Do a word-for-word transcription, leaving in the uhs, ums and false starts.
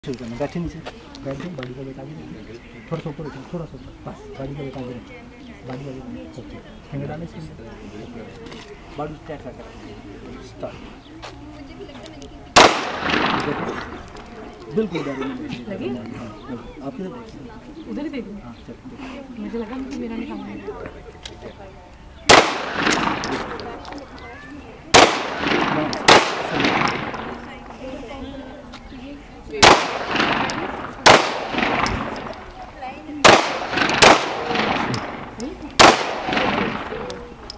बैठे नीचे बैठ जाओ, बॉडी को लेटा के थोड़ा सा ऊपर उठो, थोड़ा सा ऊपर, बस बॉडी को लेटा के बॉडी को लेटा ओके हैंड डालने से बॉडी स्ट्रेट कर स्टार्ट बिल्कुल इधर लगी आप इधर देखिए, उधर ही देखो। हां चल मुझे लगा कि मेरा नहीं काम है।